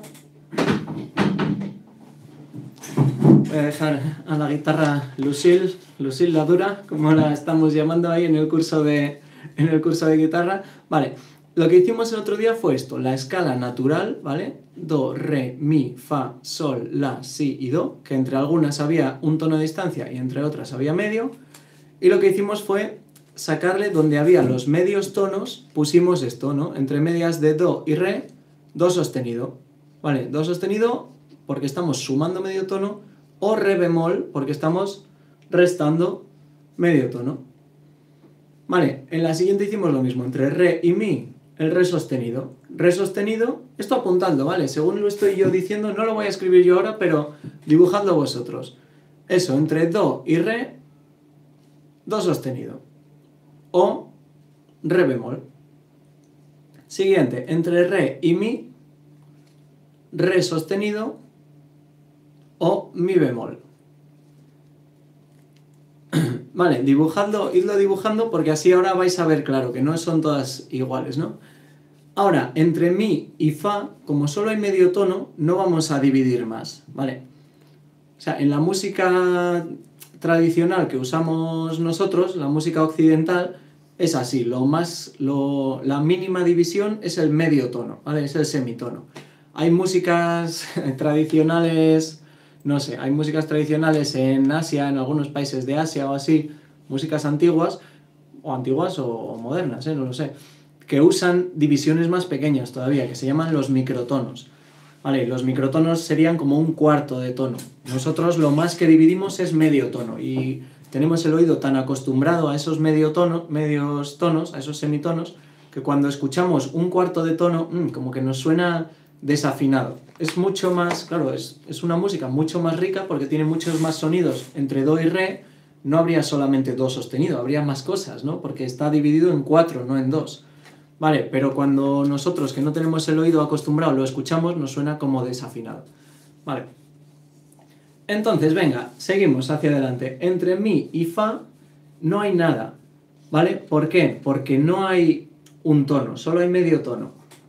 Voy a dejar a la guitarra Lucille la dura, como la estamos llamando ahí en el curso de guitarra. Vale, Lo que hicimos el otro día fue esto, la escala natural, ¿vale? Do, re, mi, fa, sol, la, si y do, que entre algunas había un tono de distancia y entre otras había medio. Y lo que hicimos fue sacarle donde había los medios tonos, pusimos esto, ¿no? Entre medias de do y re, do sostenido. ¿Vale? Do sostenido porque estamos sumando medio tono, o re bemol porque estamos restando medio tono. Vale, en la siguiente hicimos lo mismo, entre re y mi, el re sostenido. Re sostenido, esto apuntando, ¿vale? Según lo estoy yo diciendo, no lo voy a escribir yo ahora, pero dibujando vosotros. Eso, entre do y re, do sostenido. O re bemol. Siguiente, entre re y mi, re sostenido o mi bemol. Vale, idlo dibujando porque así ahora vais a ver claro que no son todas iguales, ¿no? Ahora, entre mi y fa, como solo hay medio tono, no vamos a dividir más, ¿vale? O sea, en la música tradicional que usamos nosotros, la música occidental, es así, la mínima división es el medio tono, ¿vale? Es el semitono. Hay músicas tradicionales, no sé, hay músicas tradicionales en Asia, en algunos países de Asia o así, músicas antiguas o modernas, no lo sé, que usan divisiones más pequeñas todavía, que se llaman los microtonos. Vale, los microtonos serían como un cuarto de tono. Nosotros lo más que dividimos es medio tono y tenemos el oído tan acostumbrado a esos medios tonos, a esos semitonos, que cuando escuchamos un cuarto de tono, como que nos suena desafinado. Es mucho más, claro, es una música mucho más rica porque tiene muchos más sonidos. Entre do y re no habría solamente do sostenido, habría más cosas, ¿no? Porque está dividido en 4, no en 2. Vale, pero cuando nosotros, que no tenemos el oído acostumbrado, lo escuchamos, nos suena como desafinado. Vale. Entonces, venga, seguimos hacia adelante. Entre mi y fa no hay nada, ¿vale? ¿Por qué? Porque no hay un tono, solo hay medio tono.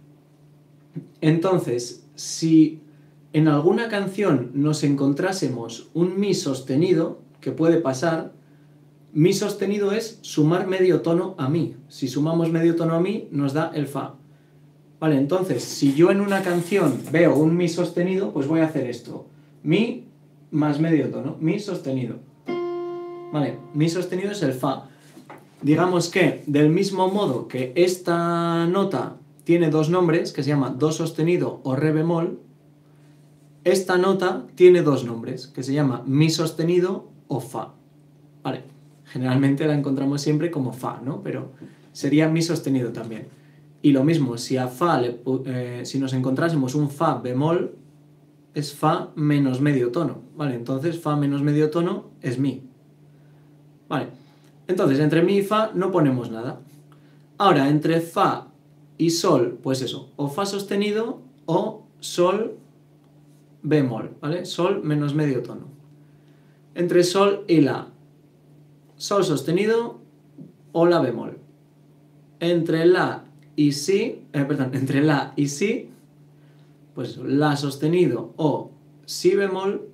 Entonces, si en alguna canción nos encontrásemos un mi sostenido, que puede pasar, mi sostenido es sumar medio tono a mi. Si sumamos medio tono a mi, nos da el fa. Vale, entonces, si yo en una canción veo un mi sostenido, pues voy a hacer esto. Mi más medio tono, mi sostenido. Vale, mi sostenido es el fa. Digamos que, del mismo modo que esta nota tiene dos nombres, que se llama do sostenido o re bemol, esta nota tiene dos nombres, que se llama mi sostenido o fa. Vale. Generalmente la encontramos siempre como fa, ¿no? Pero sería mi sostenido también. Y lo mismo, si a fa, si nos encontrásemos un fa bemol, es fa menos medio tono, ¿vale? Entonces fa menos medio tono es mi. Vale. Entonces, entre mi y fa no ponemos nada. Ahora, entre fa y sol, pues eso, o fa sostenido o sol bemol, ¿vale? Sol menos medio tono. Entre sol y la, sol sostenido o la bemol. Entre la y si, entre la y si, pues la sostenido o si bemol,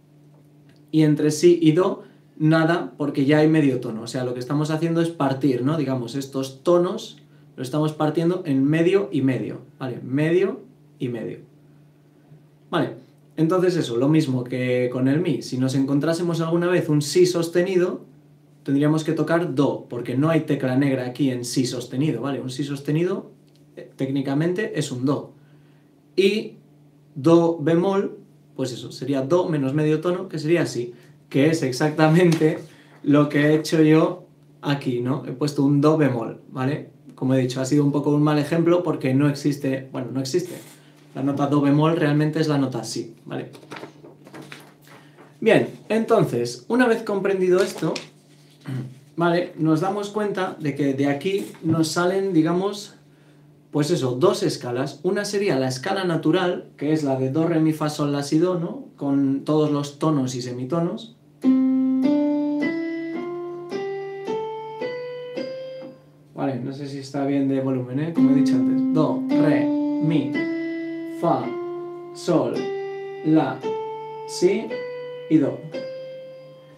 y entre si y do, nada, porque ya hay medio tono. O sea, lo que estamos haciendo es partir, ¿no? Digamos, estos tonos lo estamos partiendo en medio y medio, ¿vale? Medio y medio. Vale, entonces eso, lo mismo que con el mi. Si nos encontrásemos alguna vez un si sostenido, tendríamos que tocar do, porque no hay tecla negra aquí en si sostenido, ¿vale? Un si sostenido técnicamente es un do. Y do bemol, pues eso, sería do menos medio tono, que sería así, que es exactamente lo que he hecho yo aquí, ¿no? He puesto un do bemol, ¿vale? Como he dicho, ha sido un poco un mal ejemplo porque no existe, bueno, no existe. La nota do bemol realmente es la nota si, ¿vale? Bien, entonces, una vez comprendido esto, ¿vale? Nos damos cuenta de que de aquí nos salen, digamos, pues eso, dos escalas. Una sería la escala natural, que es la de do, re, mi, fa, sol, la, si, do, ¿no? Con todos los tonos y semitonos. Vale, no sé si está bien de volumen, ¿eh? Como he dicho antes. Do, re, mi, fa, sol, la, si y do.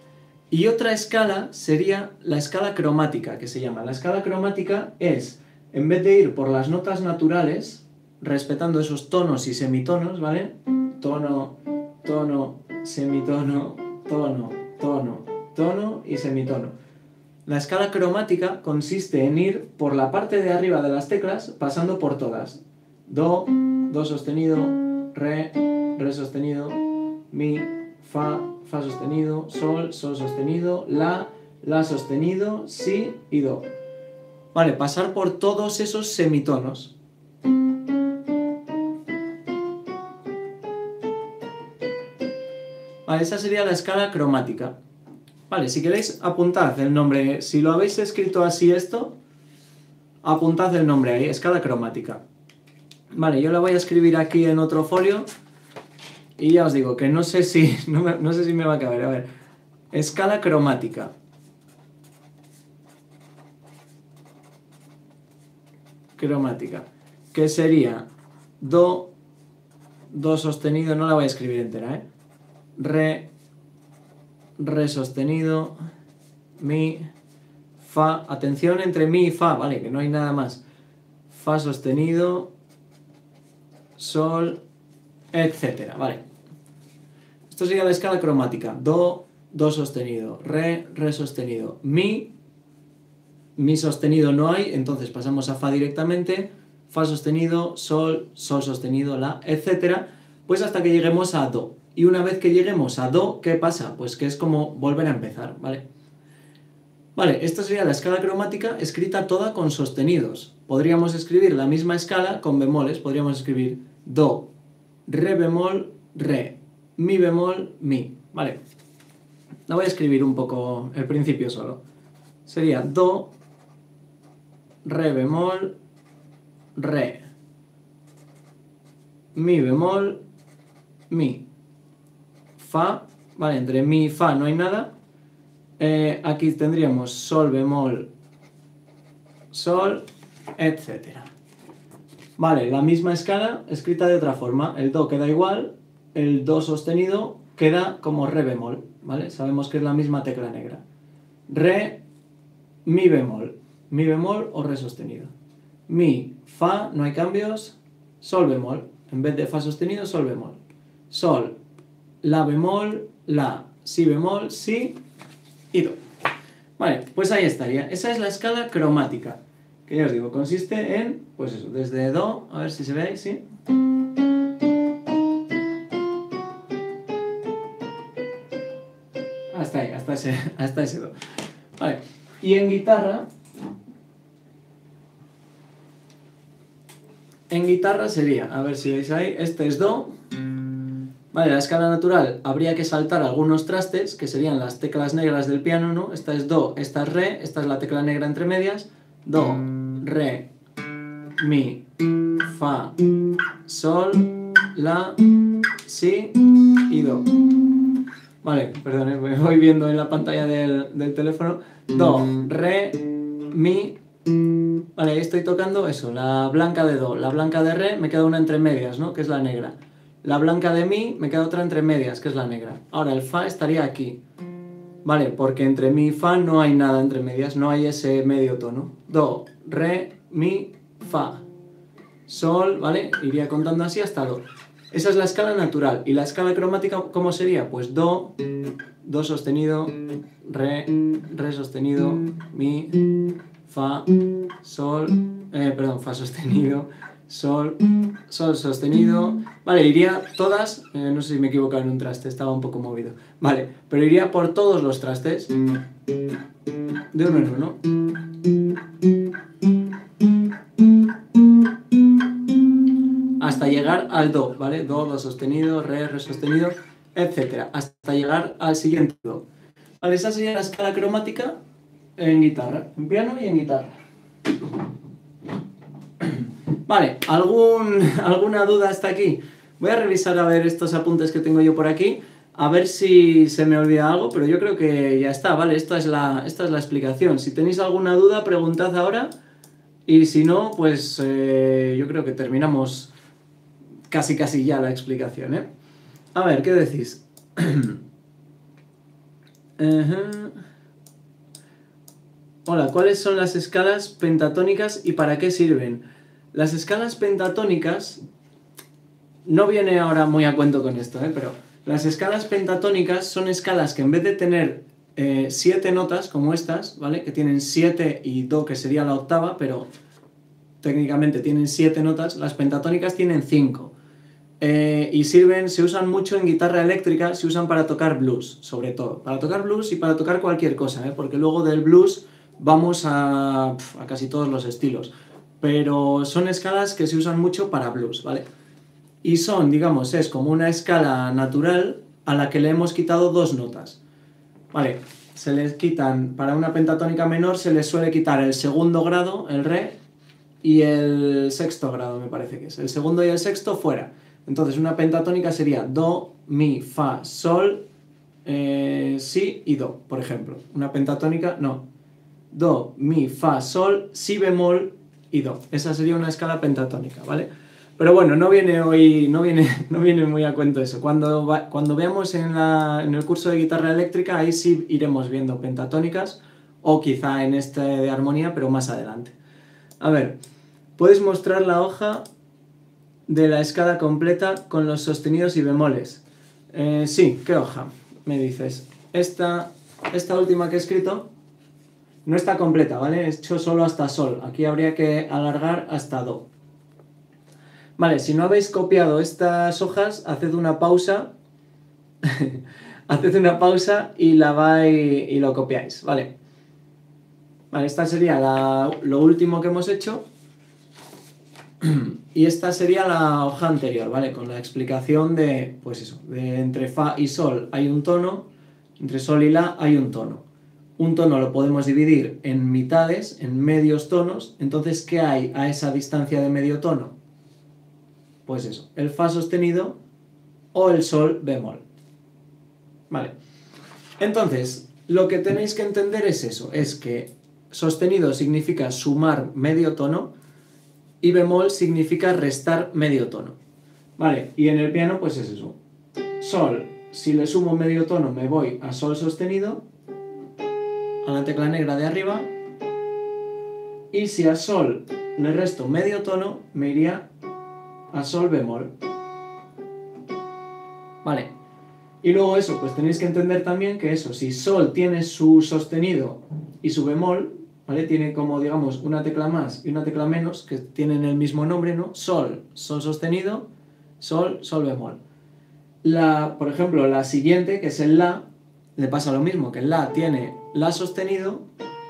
Y otra escala sería la escala cromática, que se llama. La escala cromática es en vez de ir por las notas naturales, respetando esos tonos y semitonos, ¿vale? Tono, tono, semitono, tono, tono, tono y semitono. La escala cromática consiste en ir por la parte de arriba de las teclas pasando por todas. Do, do sostenido, re, re sostenido, mi, fa, fa sostenido, sol, sol sostenido, la sostenido, si y do. Vale, pasar por todos esos semitonos. Vale, esa sería la escala cromática. Vale, si queréis apuntad el nombre, si lo habéis escrito así esto, apuntad el nombre ahí, escala cromática. Vale, yo la voy a escribir aquí en otro folio y ya os digo que no sé si, no sé si me va a caber. A ver, escala cromática. Cromática, que sería do, do sostenido, no la voy a escribir entera, re, re sostenido, mi, fa, atención entre mi y fa, vale, que no hay nada más, fa sostenido, sol, etcétera, vale. Esto sería la escala cromática, do, do sostenido, re, re sostenido, mi sostenido no hay, entonces pasamos a fa directamente, fa sostenido, sol, sol sostenido, la, etcétera, pues hasta que lleguemos a do. Y una vez que lleguemos a do, ¿qué pasa? Pues que es como volver a empezar, ¿vale? Vale, esta sería la escala cromática escrita toda con sostenidos. Podríamos escribir la misma escala con bemoles, podríamos escribir do, re bemol, re, mi bemol, mi, ¿vale? La voy a escribir un poco el principio solo. Sería do, re bemol, re, mi bemol, mi, fa, vale, entre mi y fa no hay nada, aquí tendríamos sol bemol, sol, etc. Vale, la misma escala escrita de otra forma, el do queda igual, el do sostenido queda como re bemol, ¿vale? Sabemos que es la misma tecla negra. Re, mi bemol o re sostenido. Mi, fa, no hay cambios, sol bemol, en vez de fa sostenido, sol bemol. Sol, la bemol, la, si bemol, si y do. Vale, pues ahí estaría. Esa es la escala cromática, que ya os digo, consiste en, pues eso, desde do, a ver si se ve ahí, sí. Hasta ahí, hasta ese do. Vale, y en guitarra sería, a ver si veis ahí, este es do. Vale, la escala natural habría que saltar algunos trastes, que serían las teclas negras del piano, ¿no? Esta es do, esta es re, esta es la tecla negra entre medias. Do, re, mi, fa, sol, la, si y do. Vale, perdón, me voy viendo en la pantalla del teléfono. Do, re, mi. Vale, ahí estoy tocando eso, la blanca de do, la blanca de re, me queda una entre medias, ¿no? Que es la negra. La blanca de mi, me queda otra entre medias, que es la negra. Ahora, el fa estaría aquí. Vale, porque entre mi y fa no hay nada entre medias, no hay ese medio tono. Do, re, mi, fa. Sol, ¿vale? Iría contando así hasta do. Esa es la escala natural. ¿Y la escala cromática cómo sería? Pues do, do sostenido, re, re sostenido, mi, fa, sol, fa sostenido, sol, sol sostenido. Vale, iría todas, no sé si me he equivocado en un traste, estaba un poco movido. Vale, pero iría por todos los trastes, de uno en uno. Hasta llegar al do, ¿vale? Do, do sostenido, re, re sostenido, etc. Hasta llegar al siguiente do. Vale, esa sería la escala cromática en guitarra, en piano y en guitarra. Vale, ¿alguna duda hasta aquí? Voy a revisar a ver estos apuntes que tengo yo por aquí, a ver si se me olvida algo, pero yo creo que ya está, ¿vale? Esta es la explicación. Si tenéis alguna duda, preguntad ahora, y si no, pues yo creo que terminamos casi ya la explicación, ¿eh? A ver, ¿qué decís? Hola, ¿cuáles son las escalas pentatónicas y para qué sirven? Las escalas pentatónicas, no viene ahora muy a cuento con esto, pero las escalas pentatónicas son escalas que en vez de tener 7 notas como estas, ¿vale? Que tienen 7 y do, que sería la octava, pero técnicamente tienen 7 notas, las pentatónicas tienen 5. Y se usan mucho en guitarra eléctrica, se usan para tocar blues, sobre todo. Para tocar blues y para tocar cualquier cosa, porque luego del blues vamos a casi todos los estilos. Pero son escalas que se usan mucho para blues, ¿vale? Y son, digamos, es como una escala natural a la que le hemos quitado 2 notas. Vale, se les quitan, para una pentatónica menor se les suele quitar el segundo grado, el re, y el sexto grado, me parece que es. El segundo y el sexto fuera. Entonces una pentatónica sería do, mi, fa, sol, si y do, por ejemplo. Una pentatónica, no. Do, mi, fa, sol, si bemol y do. Esa sería una escala pentatónica, ¿vale? Pero bueno, no viene hoy, no viene muy a cuento eso. Cuando veamos en el curso de guitarra eléctrica, ahí sí iremos viendo pentatónicas, o quizá en este de armonía, pero más adelante. A ver, puedes mostrar la hoja de la escala completa con los sostenidos y bemoles. Sí, ¿qué hoja? Me dices. Esta última que he escrito no está completa, ¿vale? He hecho solo hasta sol. Aquí habría que alargar hasta do. Vale, si no habéis copiado estas hojas, haced una pausa. Haced una pausa y y lo copiáis, ¿vale? Vale, esta sería lo último que hemos hecho. Y esta sería la hoja anterior, ¿vale? Con la explicación de, pues eso, de entre fa y sol hay un tono, entre sol y la hay un tono. Un tono lo podemos dividir en mitades, en medios tonos. Entonces, ¿qué hay a esa distancia de medio tono? Pues eso, el fa sostenido o el sol bemol. Vale. Entonces, lo que tenéis que entender es eso, es que sostenido significa sumar medio tono y bemol significa restar medio tono. Vale, y en el piano pues es eso. Sol, si le sumo medio tono me voy a sol sostenido, a la tecla negra de arriba, y si a sol le resto medio tono, me iría a sol bemol. Vale, y luego eso, pues tenéis que entender también que eso, si sol tiene su sostenido y su bemol, ¿vale? Tiene como, digamos, una tecla más y una tecla menos, que tienen el mismo nombre, ¿no? Sol, sol sostenido, sol, sol bemol. Por ejemplo, la siguiente, que es el la, le pasa lo mismo, que el la tiene la sostenido,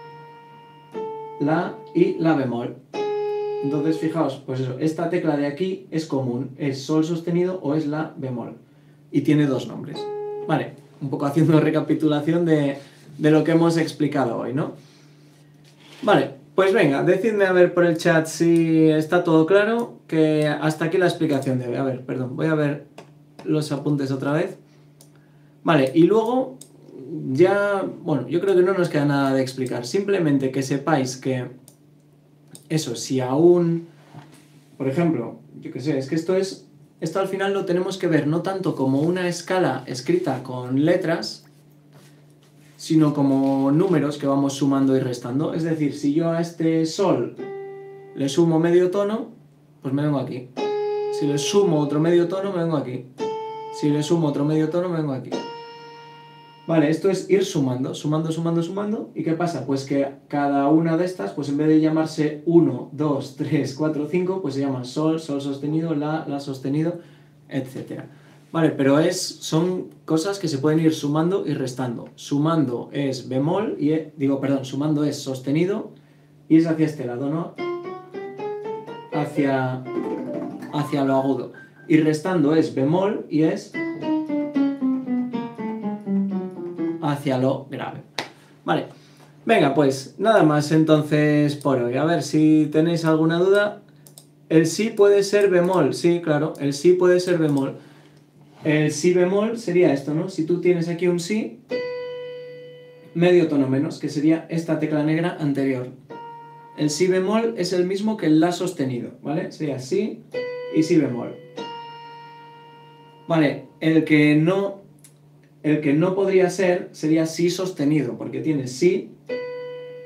la y la bemol. Entonces, fijaos, pues eso, esta tecla de aquí es común, es sol sostenido o es la bemol. Y tiene 2 nombres. Vale, un poco haciendo recapitulación de lo que hemos explicado hoy, ¿no? Vale, pues venga, decidme a ver por el chat si está todo claro, que hasta aquí la explicación de hoy. A ver, perdón, voy a ver los apuntes otra vez. Vale, y luego ya, bueno, yo creo que no nos queda nada de explicar. Simplemente que sepáis que eso, si aún, por ejemplo, yo qué sé, es que esto al final lo tenemos que ver no tanto como una escala escrita con letras, sino como números que vamos sumando y restando. Es decir, si yo a este sol le sumo medio tono, pues me vengo aquí. Si le sumo otro medio tono, me vengo aquí. Si le sumo otro medio tono, me vengo aquí. Vale, esto es ir sumando, sumando, sumando, sumando. ¿Y qué pasa? Pues que cada una de estas, pues en vez de llamarse 1, 2, 3, 4, 5, pues se llaman sol, sol sostenido, la sostenido, etc. Vale, pero son cosas que se pueden ir sumando y restando. Sumando es bemol, sumando es sostenido y es hacia este lado, ¿no? Hacia lo agudo. Y restando es bemol y es hacia lo grave. Vale, venga, pues nada más entonces por hoy. A ver si tenéis alguna duda. El si puede ser bemol, sí, claro, el si puede ser bemol. El si bemol sería esto, ¿no? Si tú tienes aquí un si, medio tono menos, que sería esta tecla negra anterior. El si bemol es el mismo que el la sostenido, ¿vale? Sería si y si bemol. Vale, el que no podría ser sería si sostenido, porque tiene si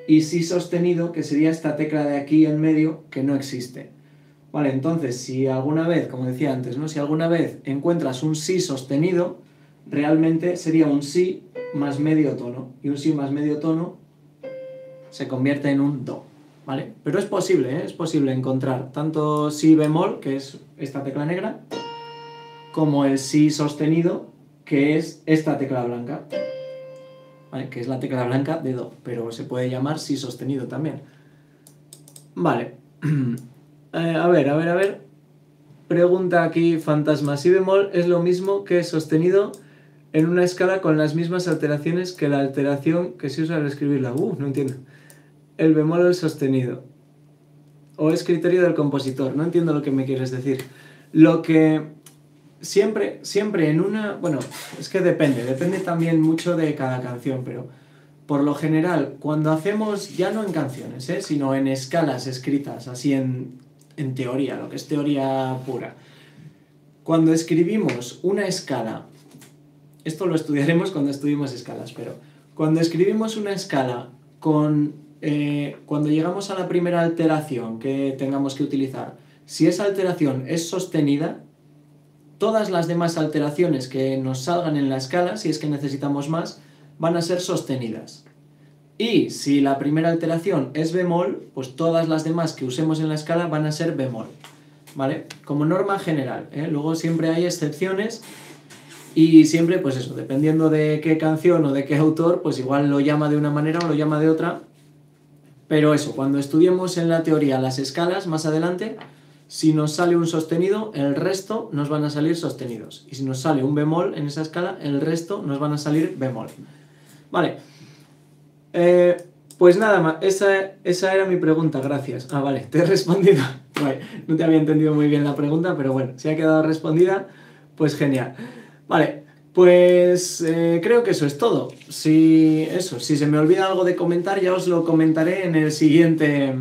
y si sostenido, que sería esta tecla de aquí en medio, que no existe. Vale, entonces, si alguna vez, como decía antes, ¿no? Si alguna vez encuentras un si sostenido, realmente sería un si más medio tono, y un si más medio tono se convierte en un do, ¿vale? Pero es posible, ¿eh? Es posible encontrar tanto si bemol, que es esta tecla negra, como el si sostenido, que es esta tecla blanca, ¿vale? Que es la tecla blanca de do, pero se puede llamar si sostenido también. Vale. A ver. Pregunta aquí Fantasma. Si bemol es lo mismo que sostenido en una escala con las mismas alteraciones que la alteración que se usa al escribirla. No entiendo. El bemol o el sostenido. O es criterio del compositor. No entiendo lo que me quieres decir. Lo que siempre en una... Bueno, es que depende también mucho de cada canción, pero por lo general, cuando hacemos, ya no en canciones, sino en escalas escritas, así en teoría, lo que es teoría pura. Cuando escribimos una escala, esto lo estudiaremos cuando estudiemos escalas, pero cuando escribimos una escala cuando llegamos a la primera alteración que tengamos que utilizar, si esa alteración es sostenida, todas las demás alteraciones que nos salgan en la escala, si es que necesitamos más, van a ser sostenidas. Y si la primera alteración es bemol, pues todas las demás que usemos en la escala van a ser bemol, ¿vale? Como norma general, ¿eh? Luego siempre hay excepciones y siempre, pues eso, dependiendo de qué canción o de qué autor, pues igual lo llama de una manera o lo llama de otra. Pero eso, cuando estudiemos en la teoría las escalas más adelante, si nos sale un sostenido, el resto nos van a salir sostenidos. Y si nos sale un bemol en esa escala, el resto nos van a salir bemol. Vale. Pues nada más, esa era mi pregunta, gracias. Vale, te he respondido. Vale, no te había entendido muy bien la pregunta, pero bueno, si ha quedado respondida, pues genial. Vale, pues creo que eso es todo. Si se me olvida algo de comentar, ya os lo comentaré en la siguiente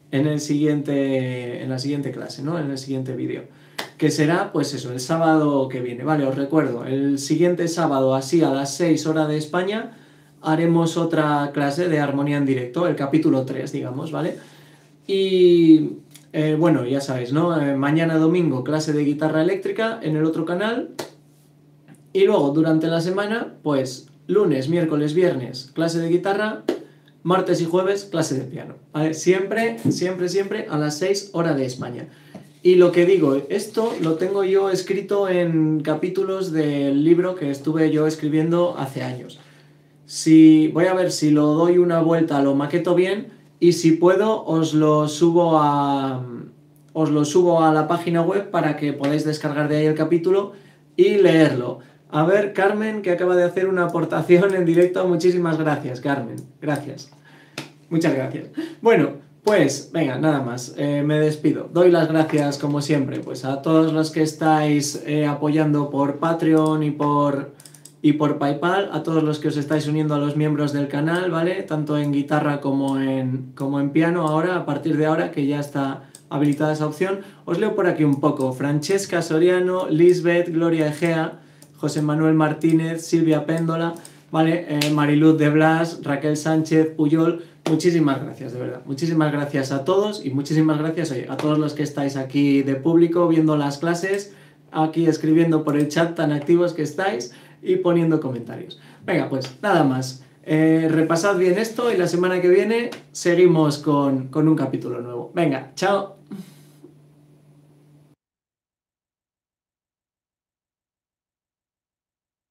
clase, ¿no? En el siguiente vídeo. Que será, pues eso, el sábado que viene. Vale, os recuerdo, el siguiente sábado, así a las 6 horas de España, haremos otra clase de armonía en directo, el capítulo 3, digamos, ¿vale? Y bueno, ya sabéis, ¿no? Mañana domingo clase de guitarra eléctrica en el otro canal. Y luego, durante la semana, pues lunes, miércoles, viernes, clase de guitarra, martes y jueves, clase de piano, ¿vale? Siempre a las 6 horas de España. Y lo que digo, esto lo tengo yo escrito en capítulos del libro que estuve yo escribiendo hace años. Voy a ver si lo doy una vuelta, lo maqueto bien y si puedo os lo subo a la página web para que podáis descargar de ahí el capítulo y leerlo. A ver, Carmen, que acaba de hacer una aportación en directo. Muchísimas gracias, Carmen. Gracias. Muchas gracias. Bueno, pues venga, nada más. Me despido. Doy las gracias, como siempre, pues a todos los que estáis apoyando por Patreon y por PayPal, a todos los que os estáis uniendo a los miembros del canal, ¿vale? Tanto en guitarra como en piano ahora, a partir de ahora, que ya está habilitada esa opción. Os leo por aquí un poco. Francesca Soriano, Lisbeth, Gloria Egea, José Manuel Martínez, Silvia Péndola, ¿vale? Mariluz de Blas, Raquel Sánchez, Puyol. Muchísimas gracias, de verdad. Muchísimas gracias a todos y muchísimas gracias a todos los que estáis aquí de público viendo las clases, aquí escribiendo por el chat tan activos que estáis y poniendo comentarios. Venga, pues nada más. Repasad bien esto y la semana que viene seguimos con un capítulo nuevo. Venga, chao.